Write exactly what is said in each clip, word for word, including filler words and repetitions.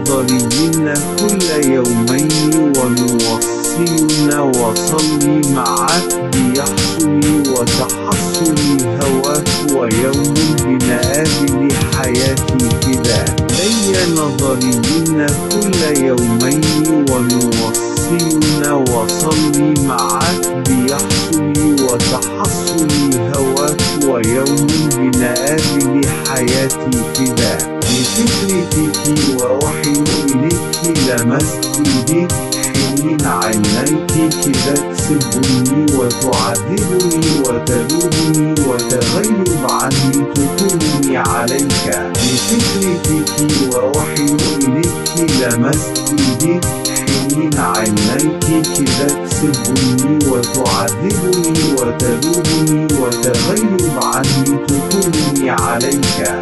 نظريين كل يومين ونوصينا وصلي معك بيحصلي وتحصلي هواك ويوم بنقابل حياتي فداك لي نظريين كل يومين ونوصينا وصلي معك بيحصلي وتحصلي هواك ويوم بنقابل حياتي فداك بفكري فيك وأوحي إليك لمست إيديك حنين عينيك كده تسبني وتعذبني وتذوبني وتغيب عني تطولني عليك بفكري فيك وأوحي إليك لمست إيديك حنين عينيك كده تسبني وتعذبني وتذوبني وتغيب عني تطولني عليك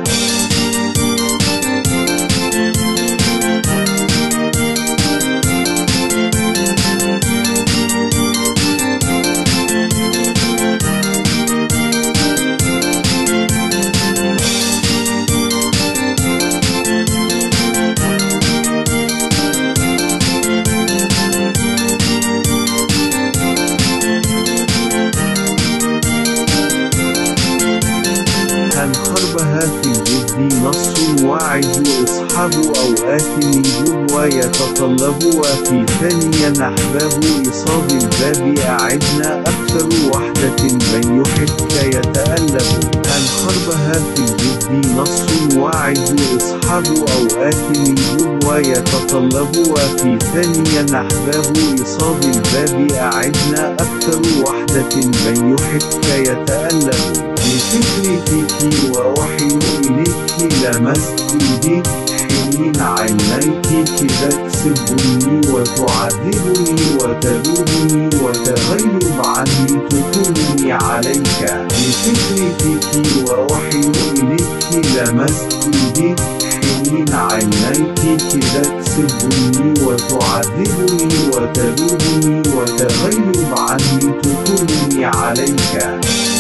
حربها في الجد نص واعد إصحاب أوقات من ويتطلب وفي ثانية أحباب إصاب الباب أعدنا أكثر وحدة من يحبك يتألب هل حربها في الجد نص واعد إصحاب أوقات من ويتطلب وفي ثانية أحباب إصاب الباب أعدنا أكثر وحدة من يحبك يتألب بفكري فيك وأوحي إليك لمست إيديك حنين عينيك كده تسبني وتعذبني وتذوبني وتغيب عني تطولني عليك بفكري فيك وأوحي إليك لمست إيديك حنين عينيك كده تسبني وتعذبني وتذوبني وتغيب عني تطولني عليك